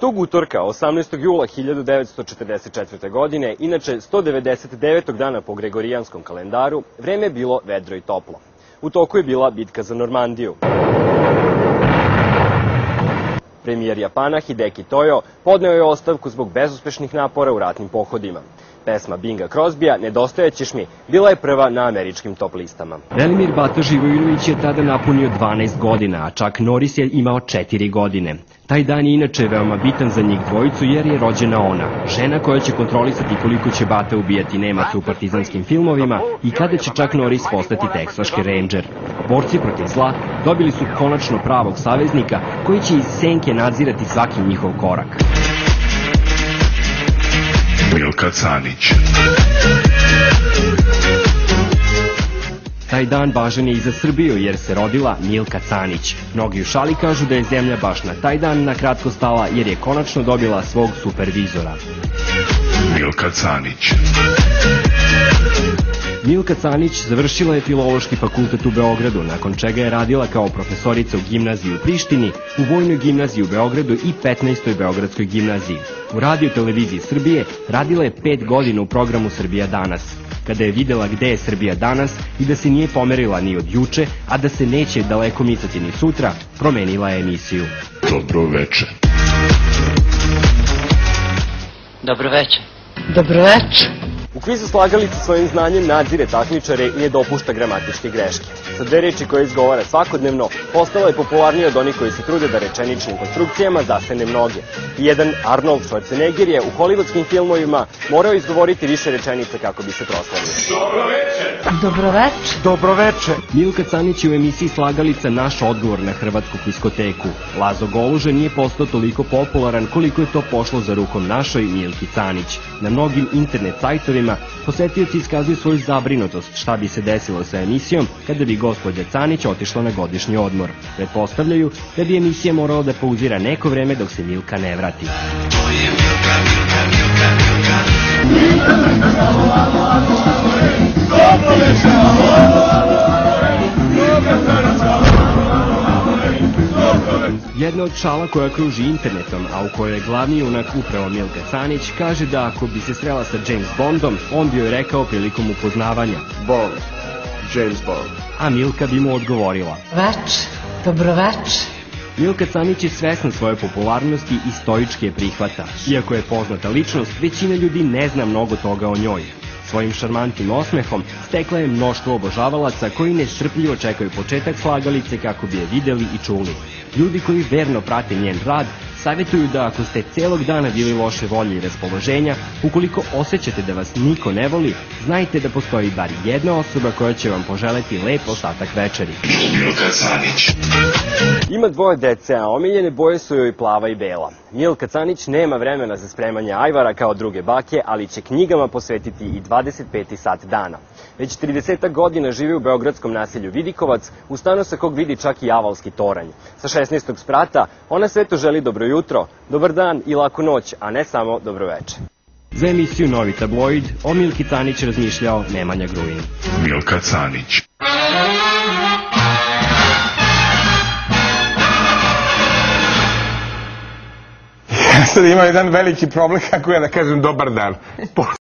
Tog utorka, 18. jula 1944. godine, inače 199. dana po Gregorijanskom kalendaru, vreme je bilo vedro i toplo. U toku je bila bitka za Normandiju. Premijer Japana Hideki Tojo podneo je ostavku zbog bezuspešnih napora u ratnim pohodima. Pesma Binga Crosbya "Nedostajaćeš mi" bila je prva na američkim top listama. Velimir Bata Živojinović je tada napunio 12 godina, a Chuck Norris je imao 4 godine. Taj dan je inače veoma bitan za njih dvojicu jer je rođena ona, žena koja će kontrolisati koliko će Bata ubijati Nemaca u partizanskim filmovima i kada će Chuck Norris postati teksaški rejndžer. Borci protiv zla dobili su konačno pravog saveznika koji će iz senke nadzirati svaki njihov korak. Milka Canić. Taj dan važan je i za Srbiju jer se rodila Milka Canić. Mnogi u šali kažu da je zemlja baš na taj dan na kratko stala jer je konačno dobila svog supervizora. Milka Canić. Milka Canić završila je Filološki fakultet u Beogradu, nakon čega je radila kao profesorica u gimnaziji u Prištini, u Vojnoj gimnaziji u Beogradu i 15. Beogradskoj gimnaziji. U Radio televiziji Srbije radila je 5 godina u programu Srbija danas. Kada je videla gde je Srbija danas i da se nije pomerila ni od juče, a da se neće daleko micati ni sutra, promenila je emisiju. Dobro veče. Dobro veče. Dobro veče. U kvizu Slagalica svojim znanjem nadzire takmičare i ne dopušta gramatičke greške. Sa dve reči koje izgovara svakodnevno, postala je popularnija od onih koji se trude da rečeničnim konstrukcijama zasene mnoge. I jedan Arnold Schwarzenegger je u hollywoodskim filmovima morao izgovoriti više rečenica kako bi se proslavio. Dobro veče. Dobro veče. Dobro veče. Milka Canić je u emisiji Slagalica naš odgovor na hrvatsku kviskoteku. Lazo Goluža nije postao toliko popularan koliko je to pošlo za rukom našoj Milki Canić. Na mnogim internet sajtovima posetioci iskazuju svoju zabrinutost šta bi se desilo sa emisijom kada bi gospođa Canić otišla na godišnji odmor. Pretpostavljaju da bi emisija morala da pauzira neko vreme dok se Milka ne vrati. Jedna od šala koja kruži internetom, a u kojoj je glavni junak upravo Milka Canić, kaže da ako bi se srela sa James Bondom, on bi joj rekao prilikom upoznavanja Bond. James Bond. A Milka bi mu odgovorila. Veče. Dobro veče. Milka Canić je svesna svoje popularnosti i stoički je prihvata. Iako je poznata ličnost, većina ljudi ne zna mnogo toga o njoj. Svojim šarmantnim osmehom stekla je mnoštvo obožavalaca koji nestrpljivo čekaju početak Slagalice kako bi je videli i čuli. Ljudi koji verno prate njen rad savjetuju da ako ste celog dana bili loše volje i raspoloženja, ukoliko osjećate da vas niko ne voli, znajte da postoji bar jedna osoba koja će vam poželeti lep ostatak večeri. Milka Canić. Ima dvoje dece, a omiljene boje su joj plava i bela. Milka Canić nema vremena za spremanje ajvara kao druge bake, ali će knjigama posvetiti i 25. sat dana. Već 30 godina živi u beogradskom naselju Vidikovac, u stanu sa kog vidi čak i Avalski toranj. Sa 16. sprata ona svetu želi dobro jutro, dobar dan i laku noć, a ne samo dobro veče. Za emisiju Novi tabloid o Milki Canić razmišljao Nemanja Grujin. Milka Canić. Sad ima jedan veliki problem, kako ja da kažem dobar dan.